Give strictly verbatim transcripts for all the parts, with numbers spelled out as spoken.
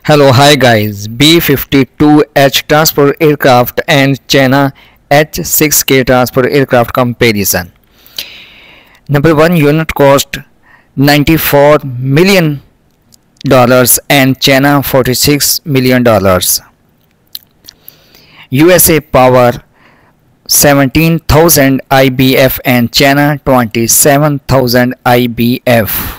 Hello, hi guys. B fifty-two H transport aircraft and China H six K transport aircraft comparison. Number one, unit cost ninety-four million dollars and China forty-six million dollars. U S A power seventeen thousand I B F and China twenty-seven thousand I B F.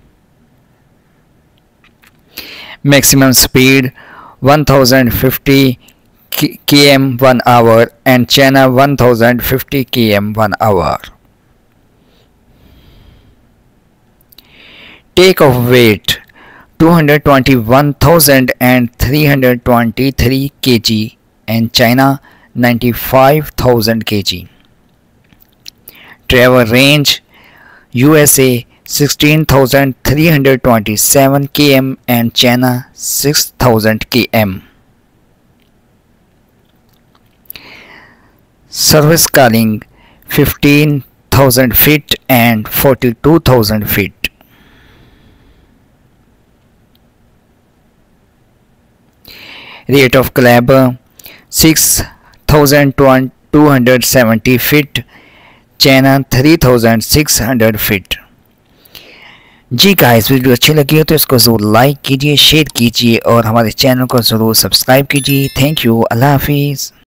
Maximum speed one thousand fifty kilometers one hour and China one thousand fifty kilometers one hour. Takeoff weight two hundred twenty-one thousand three hundred twenty-three kilograms and China ninety-five thousand kilograms. Travel range U S A sixteen thousand three hundred twenty-seven kilometers and China six thousand kilometers. Service calling fifteen thousand feet and forty-two thousand feet. Rate of climb six thousand two hundred seventy feet, China three thousand six hundred feet. जी guys, video अच्छी लगी हो तो इसको ज़रूर like कीजिए, share कीजिए और हमारे चैनल को ज़रूर सब्सक्राइब कीजिए। थैंक यू, अल्लाह हाफिज़।